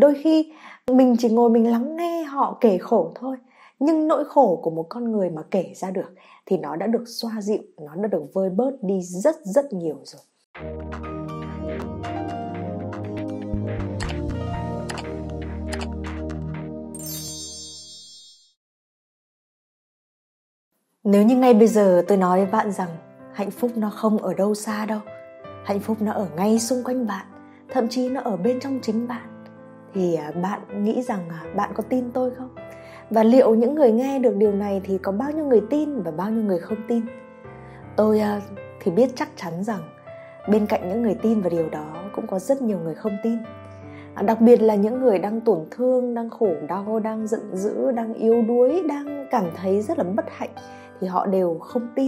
đôi khi mình chỉ ngồi mình lắng nghe họ kể khổ thôi, nhưng nỗi khổ của một con người mà kể ra được thì nó đã được xoa dịu, nó đã được vơi bớt đi rất rất nhiều rồi. Nếu như ngay bây giờ tôi nói với bạn rằng hạnh phúc nó không ở đâu xa đâu, hạnh phúc nó ở ngay xung quanh bạn, thậm chí nó ở bên trong chính bạn, thì bạn nghĩ rằng bạn có tin tôi không? Và liệu những người nghe được điều này thì có bao nhiêu người tin và bao nhiêu người không tin? Tôi thì biết chắc chắn rằng bên cạnh những người tin vào điều đó cũng có rất nhiều người không tin. Đặc biệt là những người đang tổn thương, đang khổ đau, đang giận dữ, đang yếu đuối, đang cảm thấy rất là bất hạnh thì họ đều không tin.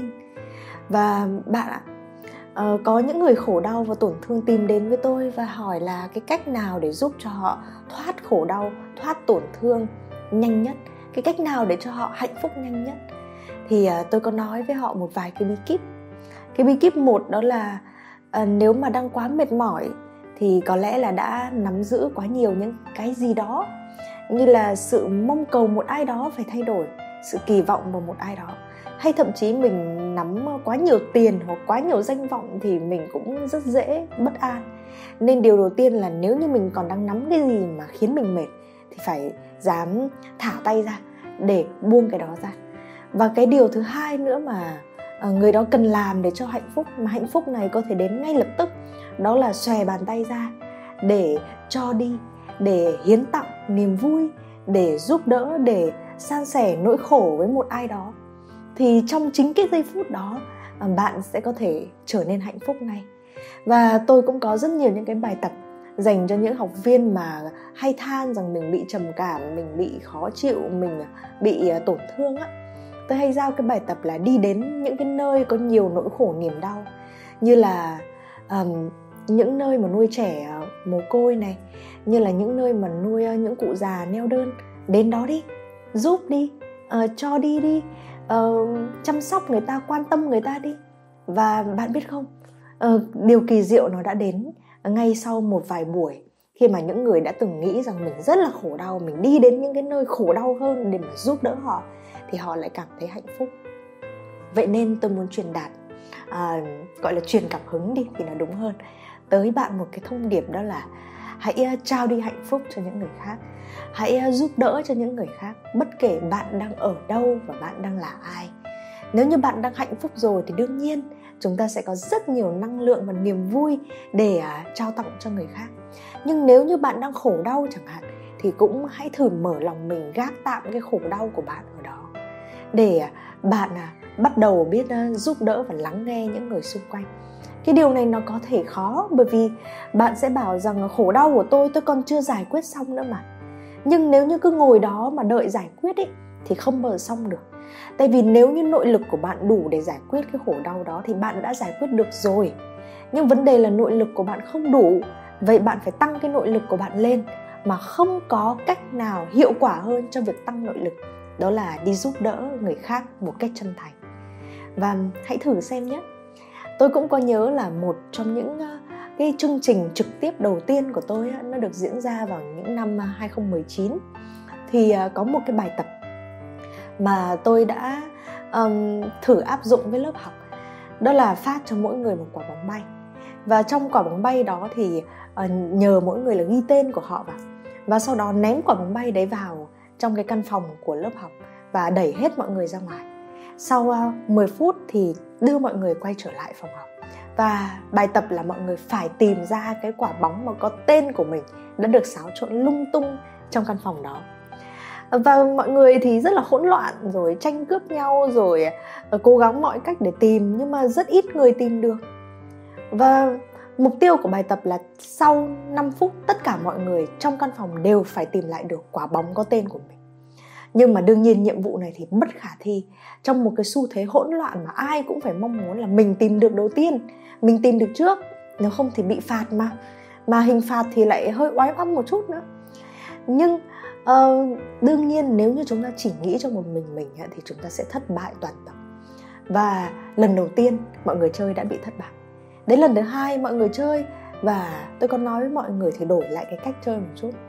Và bạn ạ, có những người khổ đau và tổn thương tìm đến với tôi và hỏi là cái cách nào để giúp cho họ thoát khổ đau, thoát tổn thương nhanh nhất, cái cách nào để cho họ hạnh phúc nhanh nhất. Thì tôi có nói với họ một vài cái bí kíp. Cái bí kíp một đó là nếu mà đang quá mệt mỏi thì có lẽ là đã nắm giữ quá nhiều những cái gì đó, như là sự mong cầu một ai đó phải thay đổi, sự kỳ vọng vào một ai đó, hay thậm chí mình nắm quá nhiều tiền hoặc quá nhiều danh vọng thì mình cũng rất dễ bất an. Nên điều đầu tiên là nếu như mình còn đang nắm cái gì mà khiến mình mệt thì phải dám thả tay ra để buông cái đó ra. Và cái điều thứ hai nữa mà người đó cần làm để cho hạnh phúc, mà hạnh phúc này có thể đến ngay lập tức, đó là xòe bàn tay ra để cho đi, để hiến tặng niềm vui, để giúp đỡ, để san sẻ nỗi khổ với một ai đó. Thì trong chính cái giây phút đó bạn sẽ có thể trở nên hạnh phúc ngay. Và tôi cũng có rất nhiều những cái bài tập dành cho những học viên mà hay than rằng mình bị trầm cảm, mình bị khó chịu, mình bị tổn thương á. Tôi hay giao cái bài tập là đi đến những cái nơi có nhiều nỗi khổ niềm đau, như là những nơi mà nuôi trẻ mồ côi này, như là những nơi mà nuôi những cụ già neo đơn. Đến đó đi, giúp đi, cho đi, chăm sóc người ta, quan tâm người ta đi. Và bạn biết không, điều kỳ diệu nó đã đến ngay sau một vài buổi, khi mà những người đã từng nghĩ rằng mình rất là khổ đau, mình đi đến những cái nơi khổ đau hơn để mà giúp đỡ họ, thì họ lại cảm thấy hạnh phúc. Vậy nên tôi muốn truyền đạt, gọi là truyền cảm hứng đi thì nó đúng hơn, tới bạn một cái thông điệp, đó là hãy trao đi hạnh phúc cho những người khác, hãy giúp đỡ cho những người khác, bất kể bạn đang ở đâu và bạn đang là ai. Nếu như bạn đang hạnh phúc rồi thì đương nhiên chúng ta sẽ có rất nhiều năng lượng và niềm vui để trao tặng cho người khác. Nhưng nếu như bạn đang khổ đau chẳng hạn, thì cũng hãy thử mở lòng mình, gác tạm cái khổ đau của bạn ở đó, để bạn bắt đầu biết giúp đỡ và lắng nghe những người xung quanh. Cái điều này nó có thể khó, bởi vì bạn sẽ bảo rằng khổ đau của tôi còn chưa giải quyết xong nữa mà. Nhưng nếu như cứ ngồi đó mà đợi giải quyết ấy, thì không bao giờ xong được. Tại vì nếu như nội lực của bạn đủ để giải quyết cái khổ đau đó thì bạn đã giải quyết được rồi. Nhưng vấn đề là nội lực của bạn không đủ. Vậy bạn phải tăng cái nội lực của bạn lên. Mà không có cách nào hiệu quả hơn cho việc tăng nội lực, đó là đi giúp đỡ người khác một cách chân thành. Và hãy thử xem nhé. Tôi cũng có nhớ là một trong những cái chương trình trực tiếp đầu tiên của tôi nó được diễn ra vào những năm 2019. Thì có một cái bài tập mà tôi đã thử áp dụng với lớp học, đó là phát cho mỗi người một quả bóng bay. Và trong quả bóng bay đó thì nhờ mỗi người là ghi tên của họ vào, và sau đó ném quả bóng bay đấy vào trong cái căn phòng của lớp học và đẩy hết mọi người ra ngoài. Sau 10 phút thì đưa mọi người quay trở lại phòng học. Và bài tập là mọi người phải tìm ra cái quả bóng mà có tên của mình đã được xáo trộn lung tung trong căn phòng đó. Và mọi người thì rất là hỗn loạn, rồi tranh cướp nhau, rồi cố gắng mọi cách để tìm, nhưng mà rất ít người tìm được. Và mục tiêu của bài tập là sau 5 phút tất cả mọi người trong căn phòng đều phải tìm lại được quả bóng có tên của mình. Nhưng mà đương nhiên nhiệm vụ này thì bất khả thi. Trong một cái xu thế hỗn loạn mà ai cũng phải mong muốn là mình tìm được đầu tiên, mình tìm được trước, nếu không thì bị phạt mà. Mà hình phạt thì lại hơi oái oăm một chút nữa. Nhưng đương nhiên nếu như chúng ta chỉ nghĩ cho một mình thì chúng ta sẽ thất bại toàn tập. Và lần đầu tiên mọi người chơi đã bị thất bại. Đến lần thứ hai mọi người chơi, và tôi còn nói với mọi người thì đổi lại cái cách chơi một chút.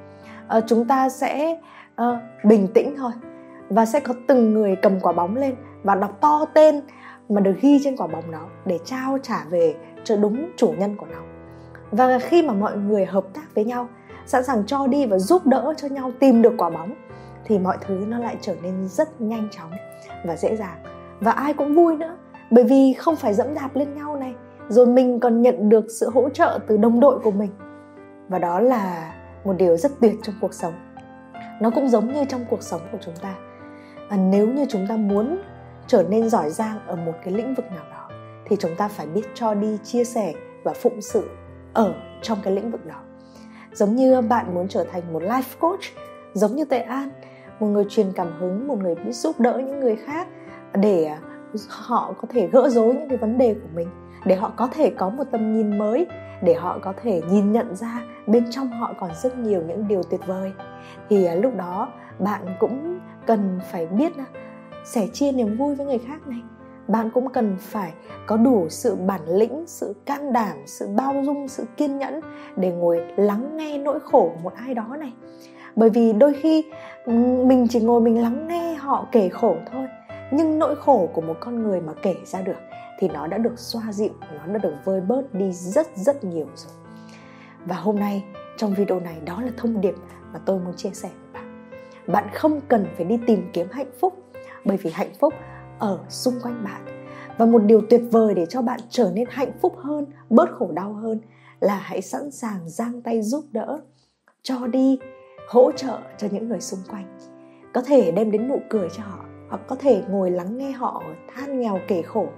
chúng ta sẽ bình tĩnh thôi, và sẽ có từng người cầm quả bóng lên và đọc to tên mà được ghi trên quả bóng đó để trao trả về cho đúng chủ nhân của nó. Và khi mà mọi người hợp tác với nhau, sẵn sàng cho đi và giúp đỡ cho nhau tìm được quả bóng, thì mọi thứ nó lại trở nên rất nhanh chóng và dễ dàng. Và ai cũng vui nữa, bởi vì không phải dẫm đạp lên nhau này, rồi mình còn nhận được sự hỗ trợ từ đồng đội của mình. Và đó là một điều rất tuyệt trong cuộc sống. Nó cũng giống như trong cuộc sống của chúng ta. Nếu như chúng ta muốn trở nên giỏi giang ở một cái lĩnh vực nào đó, thì chúng ta phải biết cho đi, chia sẻ và phụng sự ở trong cái lĩnh vực đó. Giống như bạn muốn trở thành một life coach, giống như Tuệ An, một người truyền cảm hứng, một người biết giúp đỡ những người khác để họ có thể gỡ rối những cái vấn đề của mình, để họ có thể có một tầm nhìn mới, để họ có thể nhìn nhận ra bên trong họ còn rất nhiều những điều tuyệt vời. Thì lúc đó bạn cũng cần phải biết sẻ chia niềm vui với người khác này. Bạn cũng cần phải có đủ sự bản lĩnh, sự can đảm, sự bao dung, sự kiên nhẫn để ngồi lắng nghe nỗi khổ của một ai đó này. Bởi vì đôi khi mình chỉ ngồi mình lắng nghe họ kể khổ thôi, nhưng nỗi khổ của một con người mà kể ra được thì nó đã được xoa dịu, nó đã được vơi bớt đi rất nhiều rồi. Và hôm nay trong video này, đó là thông điệp mà tôi muốn chia sẻ với bạn. Bạn không cần phải đi tìm kiếm hạnh phúc, bởi vì hạnh phúc ở xung quanh bạn. Và một điều tuyệt vời để cho bạn trở nên hạnh phúc hơn, bớt khổ đau hơn, là hãy sẵn sàng giang tay giúp đỡ, cho đi, hỗ trợ cho những người xung quanh. Có thể đem đến nụ cười cho họ, hoặc có thể ngồi lắng nghe họ than nghèo kể khổ.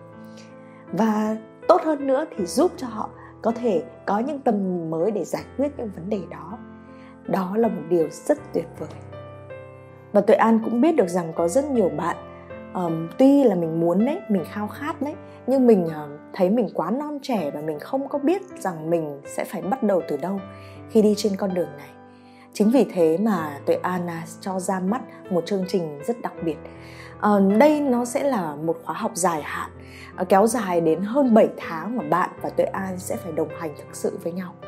Và tốt hơn nữa thì giúp cho họ có thể có những tầm nhìn mới để giải quyết những vấn đề đó. Đó là một điều rất tuyệt vời. Và Tuệ An cũng biết được rằng có rất nhiều bạn, tuy là mình muốn đấy, mình khao khát đấy, nhưng mình thấy mình quá non trẻ và mình không có biết rằng mình sẽ phải bắt đầu từ đâu khi đi trên con đường này. Chính vì thế mà Tuệ An cho ra mắt một chương trình rất đặc biệt. Đây nó sẽ là một khóa học dài hạn, kéo dài đến hơn 7 tháng mà bạn và Tuệ An sẽ phải đồng hành thực sự với nhau.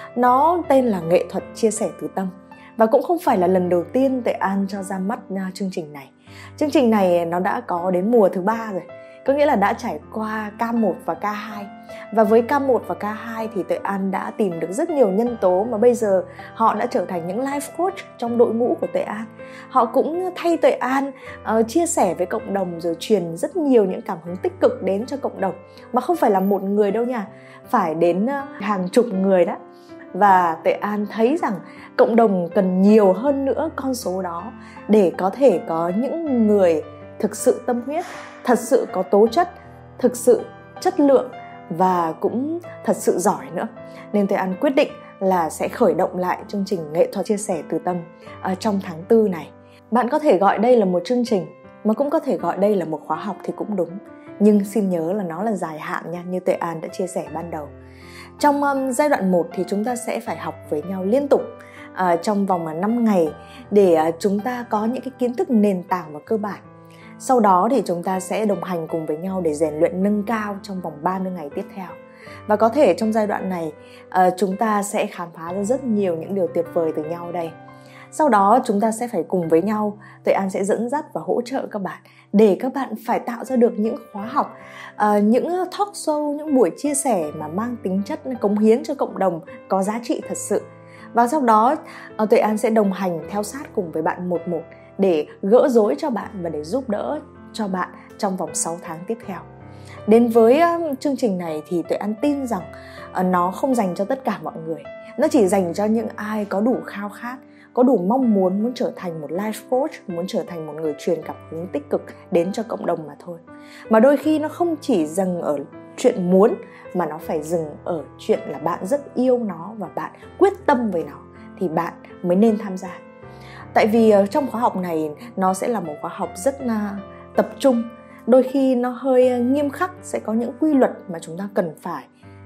Nó tên là Nghệ thuật chia sẻ từ tâm. Và cũng không phải là lần đầu tiên Tuệ An cho ra mắt chương trình này. Chương trình này nó đã có đến mùa thứ 3 rồi. Có nghĩa là đã trải qua K1 và K2. Và với K1 và K2 thì Tuệ An đã tìm được rất nhiều nhân tố mà bây giờ họ đã trở thành những life coach trong đội ngũ của Tuệ An. Họ cũng thay Tuệ An chia sẻ với cộng đồng, rồi truyền rất nhiều những cảm hứng tích cực đến cho cộng đồng. Mà không phải là một người đâu nha, phải đến hàng chục người đó. Và Tuệ An thấy rằng cộng đồng cần nhiều hơn nữa con số đó để có thể có những người thực sự tâm huyết, thật sự có tố chất, thực sự chất lượng và cũng thật sự giỏi nữa. Nên Tuệ An quyết định là sẽ khởi động lại chương trình Nghệ thuật chia sẻ từ tâm trong tháng 4 này. Bạn có thể gọi đây là một chương trình, mà cũng có thể gọi đây là một khóa học thì cũng đúng. Nhưng xin nhớ là nó là dài hạn nha, như Tuệ An đã chia sẻ ban đầu. Trong giai đoạn 1 thì chúng ta sẽ phải học với nhau liên tục trong vòng 5 ngày để chúng ta có những cái kiến thức nền tảng và cơ bản. Sau đó thì chúng ta sẽ đồng hành cùng với nhau để rèn luyện nâng cao trong vòng 30 ngày tiếp theo. Và có thể trong giai đoạn này chúng ta sẽ khám phá ra rất nhiều những điều tuyệt vời từ nhau đây. Sau đó chúng ta sẽ phải cùng với nhau, Tuệ An sẽ dẫn dắt và hỗ trợ các bạn để các bạn phải tạo ra được những khóa học, những talk show, những buổi chia sẻ mà mang tính chất cống hiến cho cộng đồng, có giá trị thật sự. Và sau đó Tuệ An sẽ đồng hành theo sát cùng với bạn một để gỡ rối cho bạn và để giúp đỡ cho bạn trong vòng 6 tháng tiếp theo. Đến với chương trình này thì Tuệ An tin rằng nó không dành cho tất cả mọi người. Nó chỉ dành cho những ai có đủ khao khát, có đủ mong muốn trở thành một life coach, muốn trở thành một người truyền cảm hứng tích cực đến cho cộng đồng mà thôi. Mà đôi khi nó không chỉ dừng ở chuyện muốn, mà nó phải dừng ở chuyện là bạn rất yêu nó và bạn quyết tâm với nó thì bạn mới nên tham gia. Tại vì trong khóa học này nó sẽ là một khóa học rất tập trung, đôi khi nó hơi nghiêm khắc, sẽ có những quy luật mà chúng ta cần phải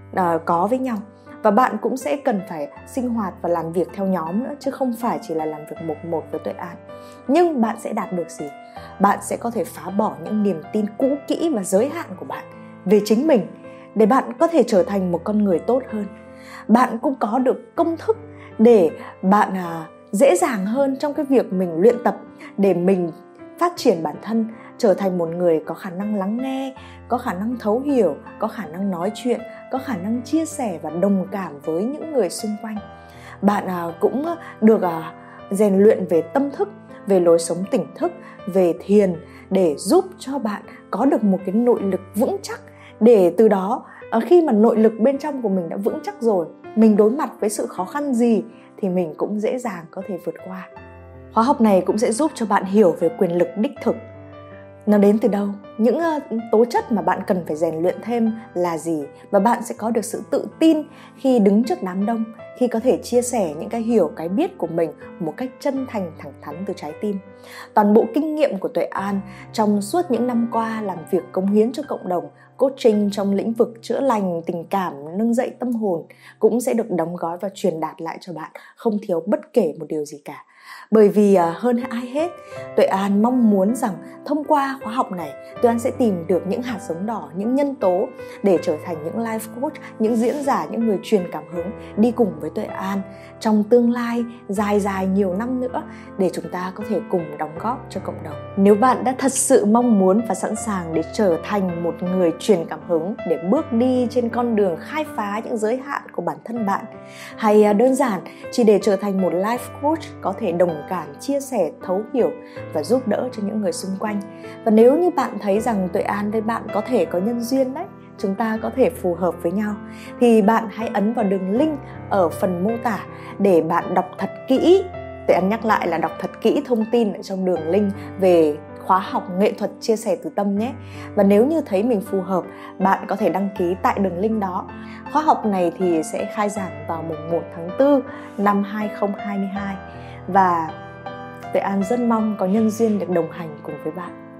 có với nhau. Và bạn cũng sẽ cần phải sinh hoạt và làm việc theo nhóm nữa, chứ không phải chỉ là làm việc một với Tuệ An. Nhưng bạn sẽ đạt được gì? Bạn sẽ có thể phá bỏ những niềm tin cũ kỹ và giới hạn của bạn về chính mình để bạn có thể trở thành một con người tốt hơn. Bạn cũng có được công thức để bạn dễ dàng hơn trong cái việc mình luyện tập để mình phát triển bản thân, trở thành một người có khả năng lắng nghe, có khả năng thấu hiểu, có khả năng nói chuyện, có khả năng chia sẻ và đồng cảm với những người xung quanh. Bạn cũng được rèn luyện về tâm thức, về lối sống tỉnh thức, về thiền để giúp cho bạn có được một cái nội lực vững chắc, để từ đó khi mà nội lực bên trong của mình đã vững chắc rồi, mình đối mặt với sự khó khăn gì thì mình cũng dễ dàng có thể vượt qua. Khóa học này cũng sẽ giúp cho bạn hiểu về quyền lực đích thực. Nó đến từ đâu? Những tố chất mà bạn cần phải rèn luyện thêm là gì? Và bạn sẽ có được sự tự tin khi đứng trước đám đông, khi có thể chia sẻ những cái hiểu, cái biết của mình một cách chân thành, thẳng thắn từ trái tim. Toàn bộ kinh nghiệm của Tuệ An trong suốt những năm qua làm việc cống hiến cho cộng đồng, coaching trong lĩnh vực chữa lành, tình cảm, nâng dậy tâm hồn cũng sẽ được đóng gói và truyền đạt lại cho bạn, không thiếu bất kể một điều gì cả. Bởi vì hơn ai hết, Tuệ An mong muốn rằng thông qua khóa học này, Tuệ An sẽ tìm được những hạt giống đỏ, những nhân tố để trở thành những life coach, những diễn giả, những người truyền cảm hứng đi cùng với Tuệ An trong tương lai dài nhiều năm nữa, để chúng ta có thể cùng đóng góp cho cộng đồng. Nếu bạn đã thật sự mong muốn và sẵn sàng để trở thành một người truyền cảm hứng, để bước đi trên con đường khai phá những giới hạn của bản thân bạn, hay đơn giản chỉ để trở thành một life coach có thể đồng cảm, chia sẻ, thấu hiểu và giúp đỡ cho những người xung quanh. Và nếu như bạn thấy rằng Tuệ An với bạn có thể có nhân duyên đấy, chúng ta có thể phù hợp với nhau, thì bạn hãy ấn vào đường link ở phần mô tả để bạn đọc thật kỹ. Tuệ An nhắc lại là đọc thật kỹ thông tin ở trong đường link về khóa học nghệ thuật chia sẻ từ tâm nhé. Và nếu như thấy mình phù hợp, bạn có thể đăng ký tại đường link đó. Khóa học này thì sẽ khai giảng vào mùng 1 tháng 4 năm 2022. Và Tuệ An rất mong có nhân duyên được đồng hành cùng với bạn.